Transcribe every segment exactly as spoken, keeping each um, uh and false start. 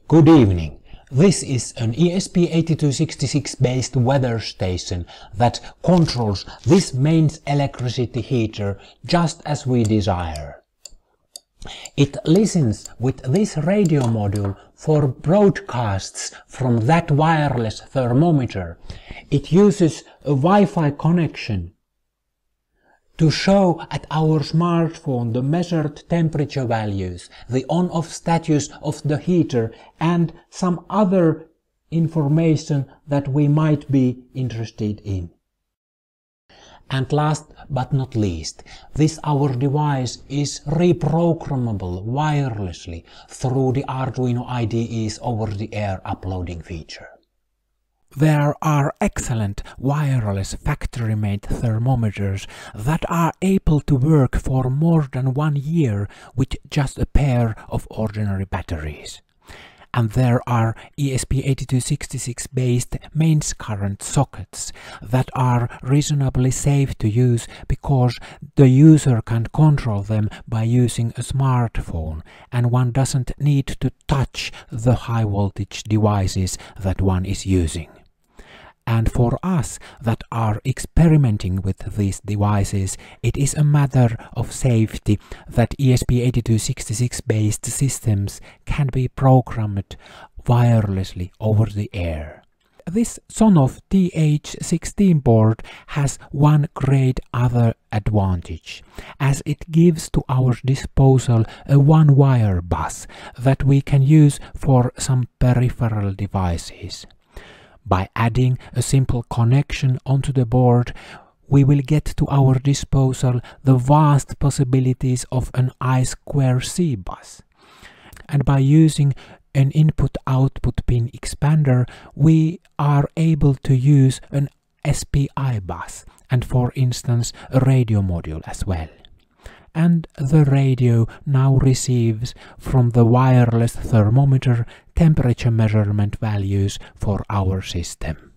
Good evening. This is an E S P eighty-two sixty-six based weather station that controls this mains electricity heater just as we desire. It listens with this radio module for broadcasts from that wireless thermometer. It uses a Wi-Fi connection to show at our smartphone the measured temperature values, the on-off status of the heater and some other information that we might be interested in. And last but not least, this our device is reprogrammable wirelessly through the Arduino I D E's over-the-air uploading feature. There are excellent wireless factory-made thermometers that are able to work for more than one year with just a pair of ordinary batteries. And there are E S P eighty-two sixty-six based mains current sockets that are reasonably safe to use because the user can control them by using a smartphone and one doesn't need to touch the high voltage devices that one is using. And for us that are experimenting with these devices, it is a matter of safety that E S P eighty-two sixty-six based systems can be programmed wirelessly over the air. This Sonoff T H sixteen board has one great other advantage, as it gives to our disposal a one-wire bus that we can use for some peripheral devices. By adding a simple connection onto the board, we will get to our disposal the vast possibilities of an I square C bus. And by using an input-output pin expander, we are able to use an S P I bus and, for instance, a radio module as well. And the radio now receives from the wireless thermometer temperature measurement values for our system.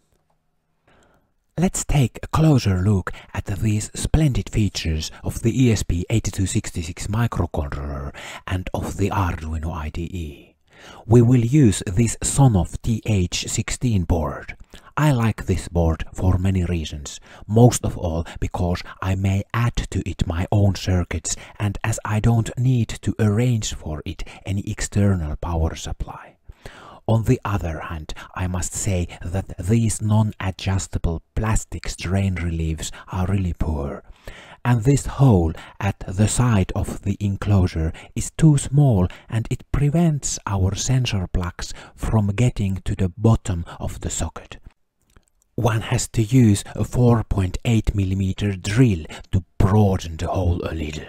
Let's take a closer look at these splendid features of the E S P eighty-two sixty-six microcontroller and of the Arduino I D E. We will use this Sonoff T H sixteen board. I like this board for many reasons, most of all because I may add to it my own circuits and as I don't need to arrange for it any external power supply. On the other hand, I must say that these non-adjustable plastic strain reliefs are really poor, and this hole at the side of the enclosure is too small and it prevents our sensor plugs from getting to the bottom of the socket. One has to use a four point eight millimeter drill to broaden the hole a little.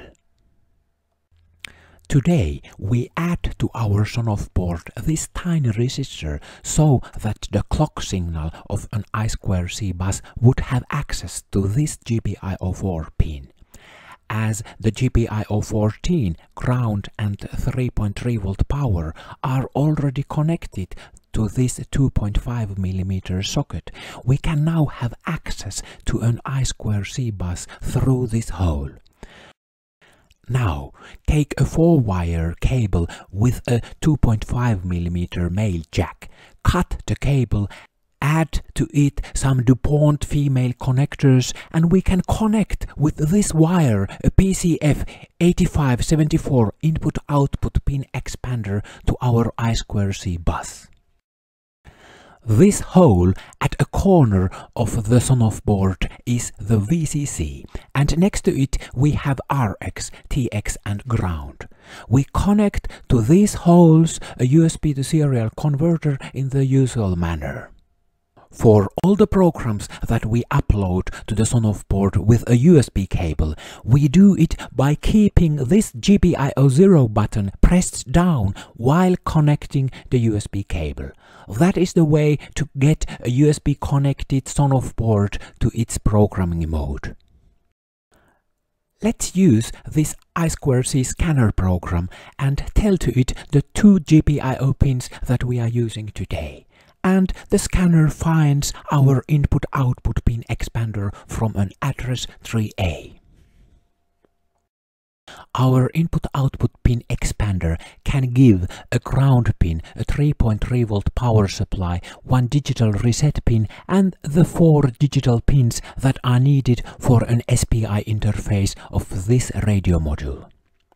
Today we add to our Sonoff board this tiny resistor so that the clock signal of an I square C bus would have access to this G P I O four pin. As the G P I O fourteen ground and three point three volt power are already connected to this two point five millimeter socket, we can now have access to an I square C bus through this hole. Now, take a four-wire cable with a two point five millimeter male jack, cut the cable, add to it some DuPont female connectors, and we can connect with this wire a P C F eighty-five seventy-four input-output pin expander to our I square C bus. This hole at a corner of the Sonoff board is the V C C, and next to it we have R X, T X and ground. We connect to these holes a U S B to serial converter in the usual manner. For all the programs that we upload to the Sonoff board with a U S B cable, we do it by keeping this G P I O zero button pressed down while connecting the U S B cable. That is the way to get a U S B connected Sonoff board to its programming mode. Let's use this I square C scanner program and tell to it the two G P I O pins that we are using today. And the scanner finds our input-output pin expander from an address three A. Our input-output pin expander can give a ground pin, a three point three volt power supply, one digital reset pin, and the four digital pins that are needed for an S P I interface of this radio module.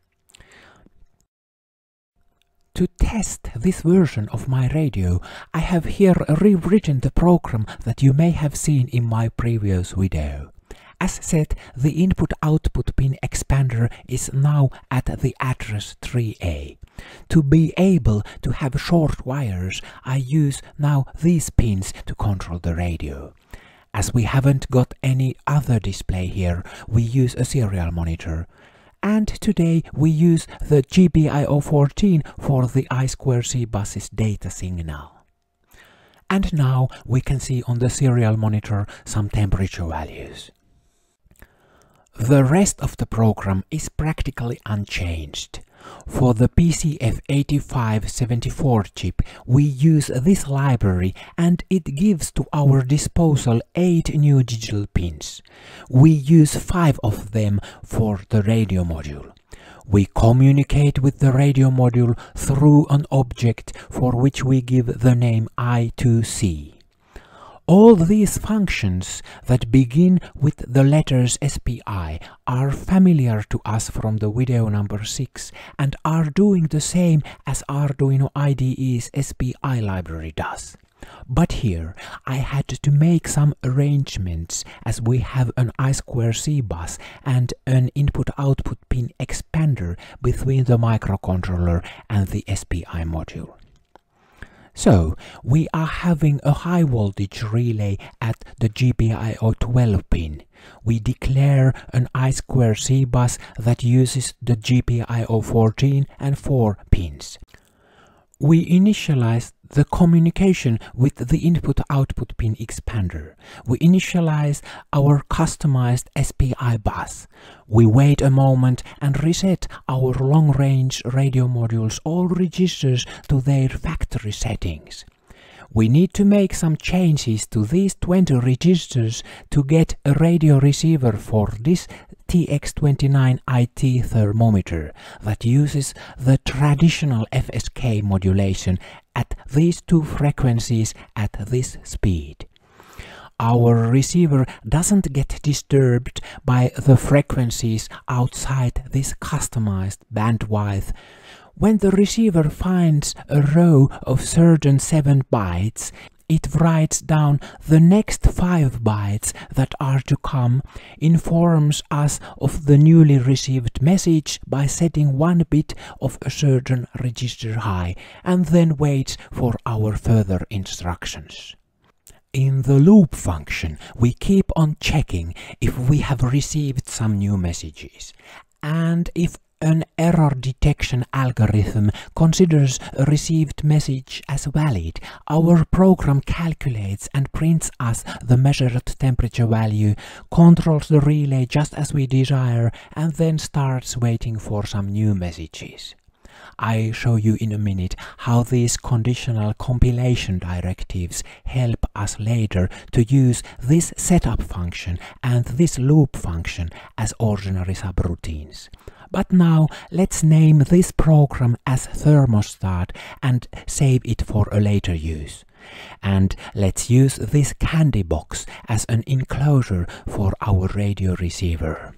To test this version of my radio, I have here rewritten the program that you may have seen in my previous video. As said, the input-output pin expander is now at the address three A. To be able to have short wires, I use now these pins to control the radio. As we haven't got any other display here, we use a serial monitor. And today we use the G P I O fourteen for the I square C bus's data signal. And now we can see on the serial monitor some temperature values. The rest of the program is practically unchanged. For the P C F eighty-five seventy-four chip, we use this library and it gives to our disposal eight new digital pins. We use five of them for the radio module. We communicate with the radio module through an object for which we give the name I two C. All these functions that begin with the letters S P I are familiar to us from the video number six and are doing the same as Arduino I D E's S P I library does. But here I had to make some arrangements as we have an I square C bus and an input-output pin expander between the microcontroller and the S P I module. So, we are having a high voltage relay at the G P I O twelve pin. We declare an I square C bus that uses the G P I O fourteen and four pins. We initialize the communication with the input-output pin expander. We initialize our customized S P I bus. We wait a moment and reset our long-range radio module's all registers to their factory settings. We need to make some changes to these twenty registers to get a radio receiver for this T X twenty-nine I T thermometer that uses the traditional F S K modulation at these two frequencies at this speed. Our receiver doesn't get disturbed by the frequencies outside this customized bandwidth. When the receiver finds a row of certain seven bytes, it writes down the next five bytes that are to come, informs us of the newly received message by setting one bit of a certain register high, and then waits for our further instructions. In the loop function, we keep on checking if we have received some new messages, and if an error detection algorithm considers a received message as valid, our program calculates and prints us the measured temperature value, controls the relay just as we desire, and then starts waiting for some new messages. I show you in a minute how these conditional compilation directives help us later to use this setup function and this loop function as ordinary subroutines. But now let's name this program as thermostat and save it for a later use. And let's use this candy box as an enclosure for our radio receiver.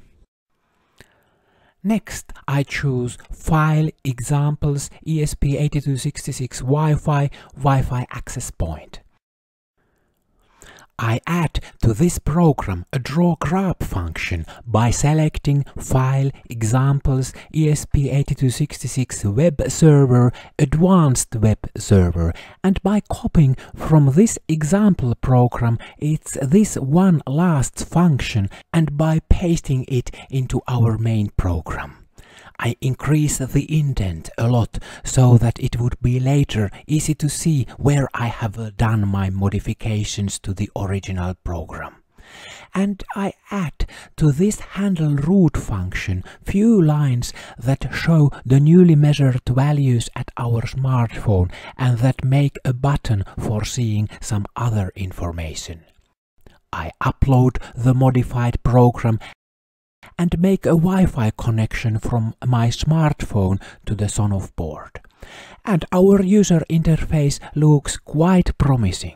Next, I choose File, Examples, E S P eighty-two sixty-six Wi-Fi, Wi-Fi access point. I add to this program a draw graph function by selecting File, Examples, E S P eighty-two sixty-six Web Server, Advanced Web Server, and by copying from this example program it's this one last function and by pasting it into our main program. I increase the indent a lot so that it would be later easy to see where I have done my modifications to the original program. And I add to this handle root function few lines that show the newly measured values at our smartphone and that make a button for seeing some other information. I upload the modified program and make a Wi-Fi connection from my smartphone to the Sonoff board. And our user interface looks quite promising.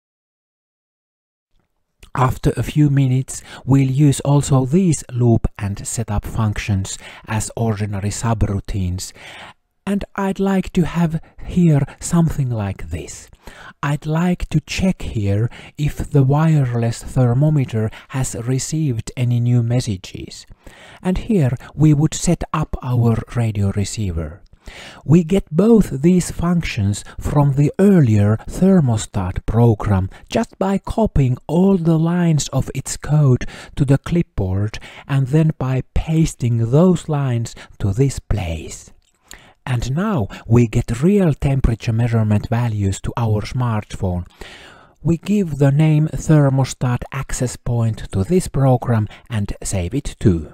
After a few minutes, we'll use also these loop and setup functions as ordinary subroutines. And I'd like to have here something like this. I'd like to check here if the wireless thermometer has received any new messages. And here we would set up our radio receiver. We get both these functions from the earlier thermostat program just by copying all the lines of its code to the clipboard and then by pasting those lines to this place. And now we get real temperature measurement values to our smartphone. We give the name thermostat access point to this program and save it too.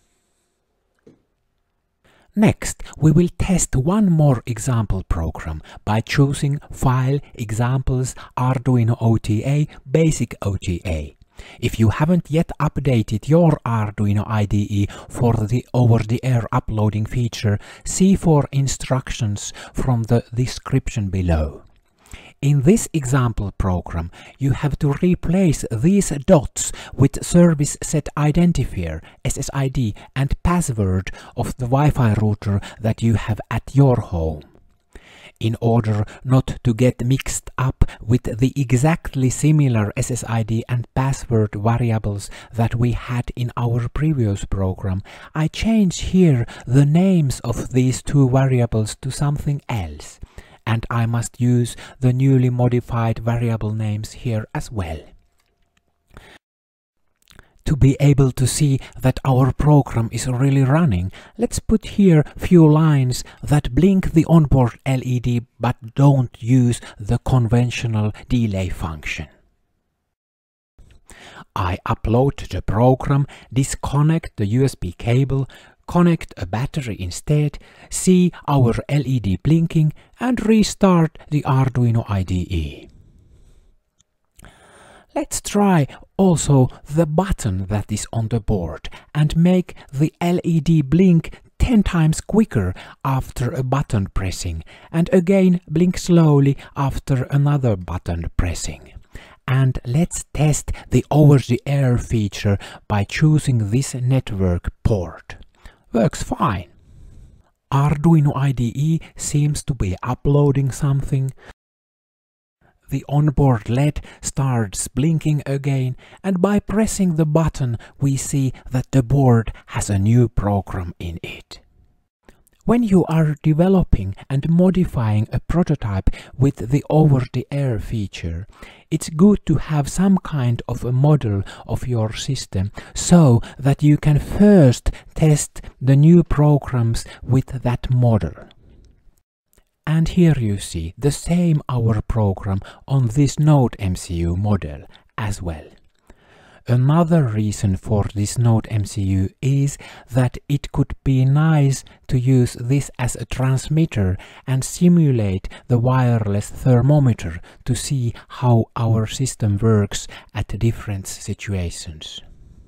Next, we will test one more example program by choosing File, Examples, Arduino O T A, Basic O T A. If you haven't yet updated your Arduino I D E for the over-the-air uploading feature, see for instructions from the description below. In this example program, you have to replace these dots with service set identifier, S S I D, and password of the Wi-Fi router that you have at your home. In order not to get mixed up with the exactly similar S S I D and password variables that we had in our previous program, I change here the names of these two variables to something else. And I must use the newly modified variable names here as well. To be able to see that our program is really running, let's put here few lines that blink the onboard L E D but don't use the conventional delay function. I upload the program, disconnect the U S B cable, connect a battery instead, see our L E D blinking, and restart the Arduino I D E. Let's try also the button that is on the board and make the L E D blink ten times quicker after a button pressing, and again blink slowly after another button pressing. And let's test the over-the-air feature by choosing this network port. Works fine. Arduino I D E seems to be uploading something. The onboard L E D starts blinking again, and by pressing the button we see that the board has a new program in it. When you are developing and modifying a prototype with the over-the-air feature, it's good to have some kind of a model of your system so that you can first test the new programs with that model. And here you see the same our program on this Node M C U model as well. Another reason for this Node M C U is that it could be nice to use this as a transmitter and simulate the wireless thermometer to see how our system works at different situations.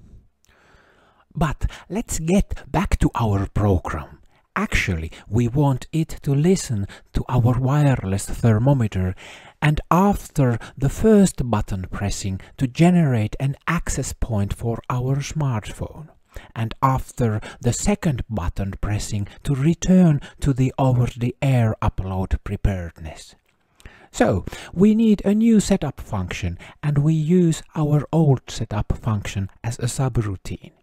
But let's get back to our program. Actually, we want it to listen to our wireless thermometer, and after the first button pressing to generate an access point for our smartphone, and after the second button pressing to return to the over-the-air upload preparedness. So, we need a new setup function, and we use our old setup function as a subroutine.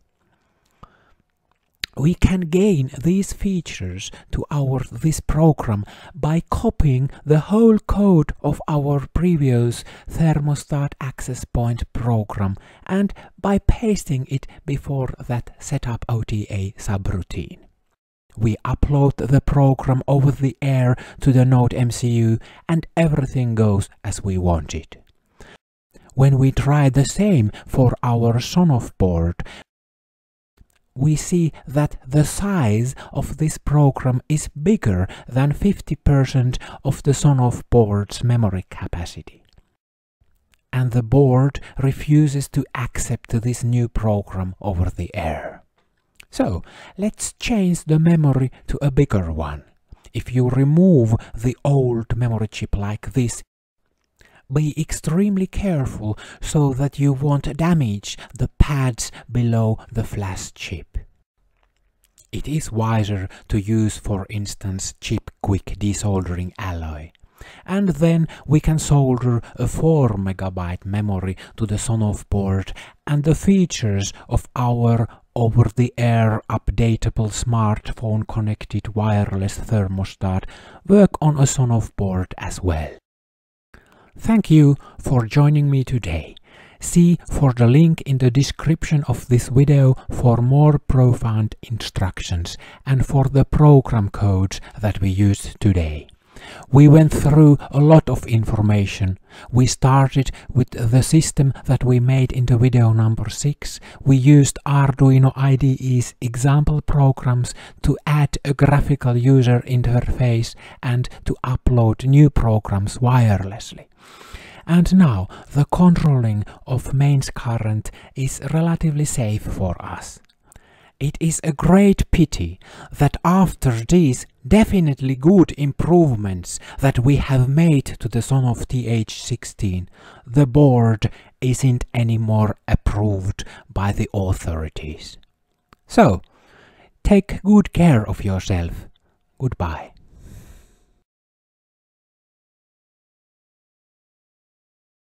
We can gain these features to our this program by copying the whole code of our previous thermostat access point program and by pasting it before that setup O T A subroutine. We upload the program over the air to the Node M C U and everything goes as we want it. When we try the same for our Sonoff board, we see that the size of this program is bigger than fifty percent of the Sonoff board's memory capacity. And the board refuses to accept this new program over the air. So, let's change the memory to a bigger one. if you remove the old memory chip like this, be extremely careful so that you won't damage the pads below the flash chip. It is wiser to use, for instance, chip quick desoldering alloy. And then we can solder a four megabyte memory to the Sonoff board, and the features of our over-the-air updatable smartphone connected wireless thermostat work on a Sonoff board as well. Thank you for joining me today. See for the link in the description of this video for more profound instructions and for the program codes that we used today. We went through a lot of information. We started with the system that we made in the video number six. We used Arduino I D E's example programs to add a graphical user interface and to upload new programs wirelessly. And now the controlling of mains current is relatively safe for us. It is a great pity that after these definitely good improvements that we have made to the Sonoff T H sixteen, the board isn't anymore approved by the authorities. So, take good care of yourself. Goodbye.